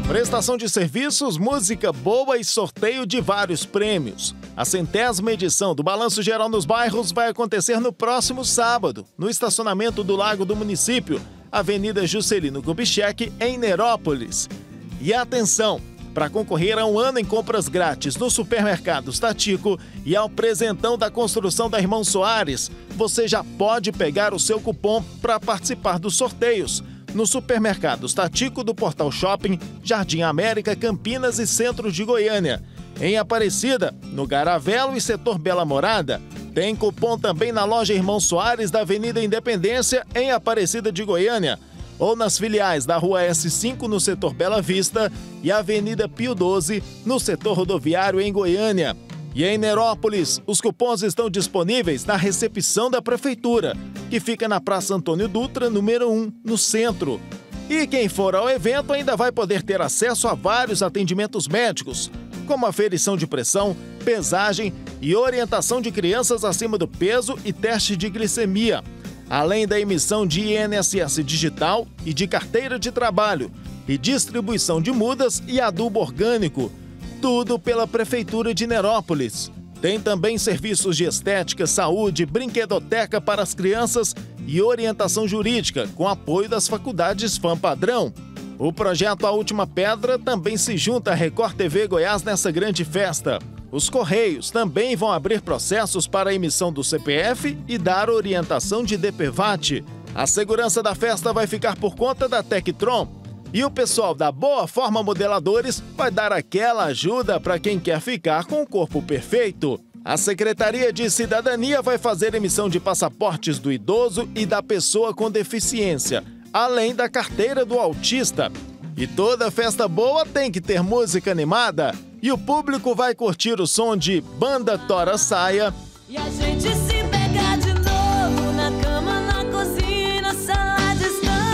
Prestação de serviços, música boa e sorteio de vários prêmios. A 100ª edição do Balanço Geral nos Bairros vai acontecer no próximo sábado, no estacionamento do Lago do município, Avenida Juscelino Kubitschek, em Nerópolis. E atenção, para concorrer a um ano em compras grátis no Supermercados Tatico e ao presentão da construção da Irmão Soares, você já pode pegar o seu cupom para participar dos sorteios no Supermercados Tatico do Portal Shopping, Jardim América, Campinas e Centro de Goiânia. Em Aparecida, no Garavelo e Setor Bela Morada. Tem cupom também na loja Irmão Soares da Avenida Independência, em Aparecida de Goiânia, ou nas filiais da Rua S5 no setor Bela Vista e Avenida Pio 12 no setor rodoviário em Goiânia. E em Nerópolis, os cupons estão disponíveis na recepção da Prefeitura, que fica na Praça Antônio Dutra, número 1, no centro. E quem for ao evento ainda vai poder ter acesso a vários atendimentos médicos, como aferição de pressão, pesagem e orientação de crianças acima do peso e teste de glicemia, além da emissão de INSS digital e de carteira de trabalho, e distribuição de mudas e adubo orgânico. Tudo pela Prefeitura de Nerópolis. Tem também serviços de estética, saúde, brinquedoteca para as crianças e orientação jurídica, com apoio das faculdades FAM-Padrão. O projeto A Última Pedra também se junta à Record TV Goiás nessa grande festa. Os Correios também vão abrir processos para a emissão do CPF e dar orientação de DPVAT. A segurança da festa vai ficar por conta da Tectron. E o pessoal da Boa Forma Modeladores vai dar aquela ajuda para quem quer ficar com o corpo perfeito. A Secretaria de Cidadania vai fazer emissão de passaportes do idoso e da pessoa com deficiência, além da carteira do autista. E toda festa boa tem que ter música animada. E o público vai curtir o som de Banda Tora Saia. E a gente se pega de novo na cama, na cozinha, na sala de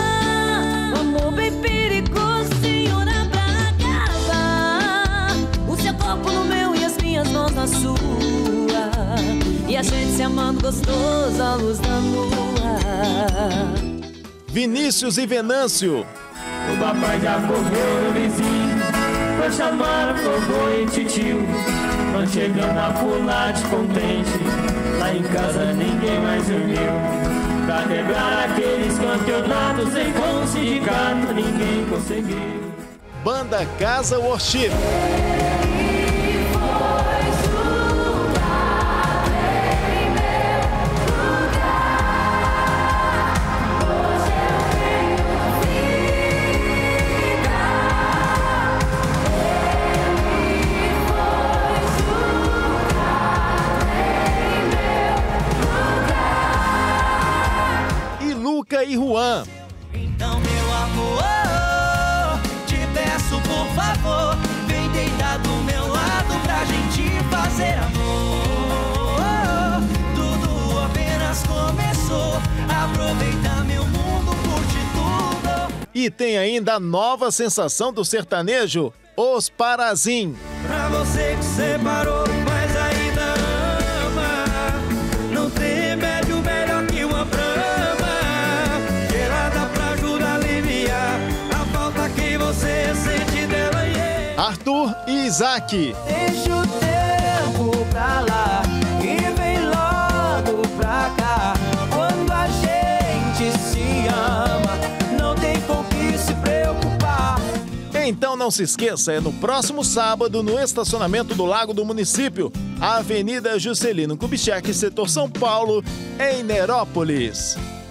estar. Um amor bem perigosinho na pra acabar. O seu corpo no meu e as minhas mãos na sua. E a gente se amando gostoso à luz da lua. Vinícius e Venâncio. O papai já acordou no vizinho, foi chamar a vovô e titio. Nós chegando a pular de contente, lá em casa ninguém mais dormiu. Pra quebrar aqueles campeonatos sem com sindicato, ninguém conseguiu. Banda Casa Worship. Luca e Juan. Então, meu amor, te peço por favor, vem deitar do meu lado pra gente fazer amor. Tudo apenas começou, aproveita meu mundo, curte tudo. E tem ainda a nova sensação do sertanejo, Os Parazim. Pra você que separou, mas ainda ama, não tem remédio melhor que uma brama. Você sente dela, yeah. Arthur e Isaac. Deixa o tempo pra lá e vem logo pra cá. Quando a gente se ama, não tem com que se preocupar. Então não se esqueça, é no próximo sábado, no estacionamento do Lago do município, a Avenida Juscelino Kubitschek, setor São Paulo, em Nerópolis.